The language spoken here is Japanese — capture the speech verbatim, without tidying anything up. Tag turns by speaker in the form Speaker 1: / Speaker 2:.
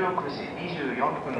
Speaker 1: ろくじにじゅうよんぷん